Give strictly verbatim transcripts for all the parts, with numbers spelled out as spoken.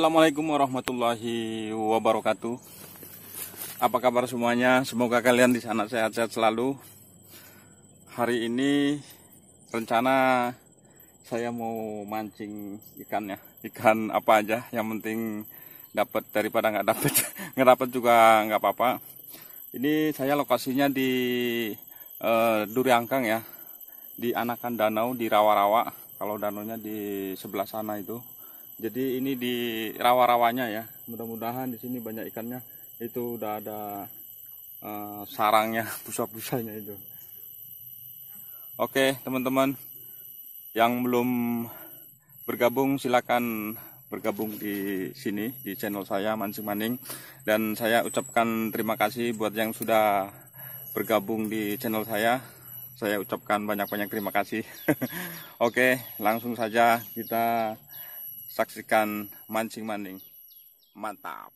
Assalamualaikum warahmatullahi wabarakatuh. Apa kabar semuanya? Semoga kalian di sana sehat-sehat selalu. Hari ini rencana saya mau mancing ikan ya, ikan apa aja, yang penting dapat daripada nggak dapat. Nggak dapat juga nggak apa-apa. Ini saya lokasinya di eh, Duri Angkang ya, di Anakan Danau di Rawa-Rawa. Kalau danaunya di sebelah sana itu. Jadi ini di rawa-rawanya ya. Mudah-mudahan di sini banyak ikannya. Itu udah ada uh, sarangnya, busa-busanya itu. Oke teman-teman, yang belum bergabung silakan bergabung di sini di channel saya Mancing Maning. Dan saya ucapkan terima kasih buat yang sudah bergabung di channel saya. Saya ucapkan banyak-banyak terima kasih. Oke, langsung saja kita saksikan Mancing Maning. Mantap.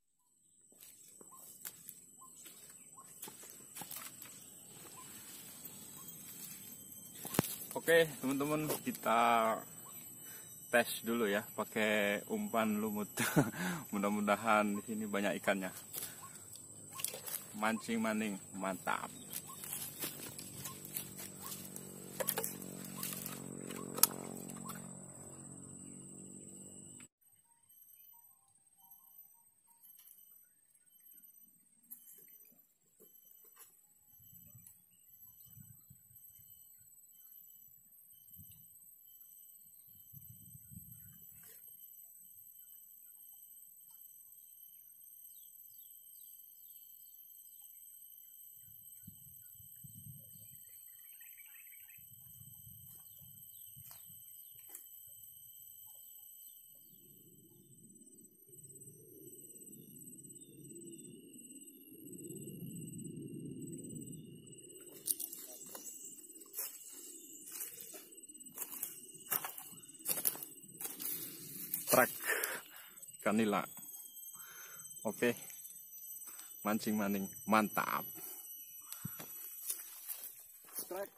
Oke teman-teman, kita tes dulu ya pakai umpan lumut. Mudah-mudahan di sini banyak ikannya. Mancing Maning, mantap. Trek ikan nila. Oke, Mancing Maning, mantap. Trek.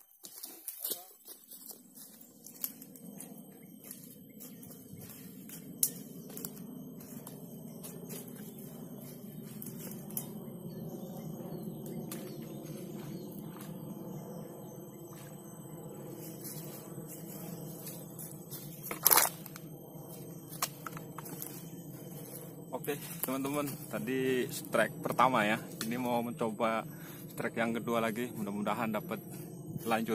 Oke teman-teman, tadi strike pertama ya. Ini mau mencoba strike yang kedua lagi. Mudah-mudahan dapat lanjut.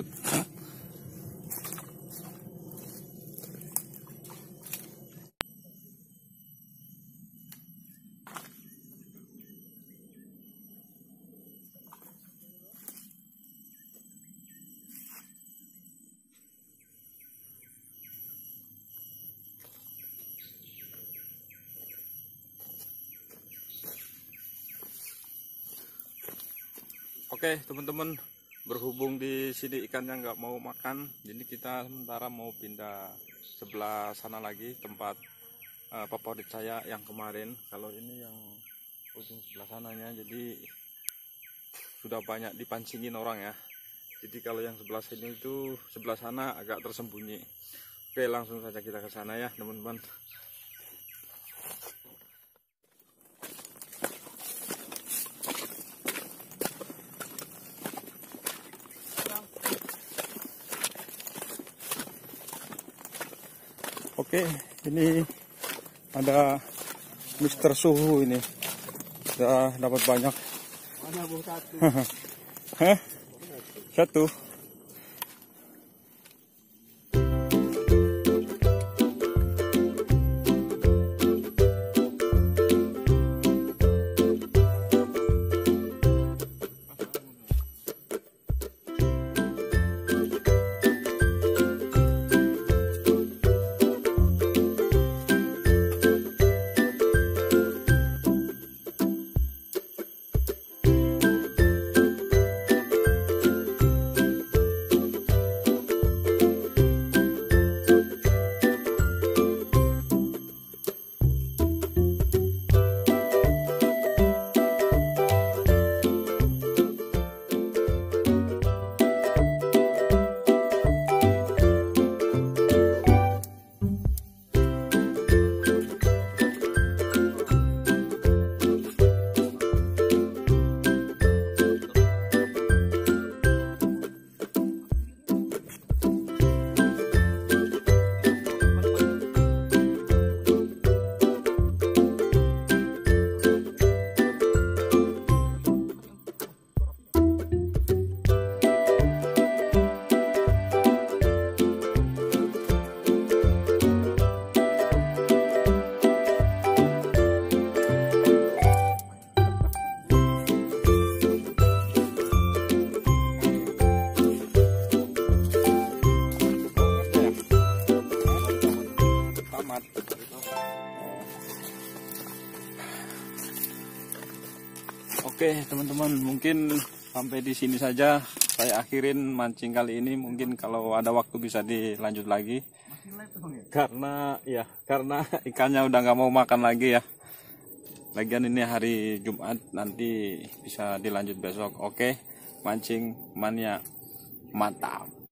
Oke teman-teman, berhubung di sini ikannya nggak mau makan, jadi kita sementara mau pindah sebelah sana lagi, tempat uh, favorit saya yang kemarin. Kalau ini yang ujung sebelah sananya, jadi sudah banyak dipancingin orang ya. Jadi kalau yang sebelah sini itu, sebelah sana agak tersembunyi. Oke, langsung saja kita ke sana ya teman-teman. Oke, ini ada Mister Suhu ini. Sudah dapat banyak. Mana bu satu? Hah? Satu. Oke teman-teman, mungkin sampai di sini saja saya akhirin mancing kali ini. Mungkin kalau ada waktu bisa dilanjut lagi. Karena ya karena ikannya udah nggak mau makan lagi ya. Lagian ini hari Jumat, nanti bisa dilanjut besok. Oke, mancing mania mantap.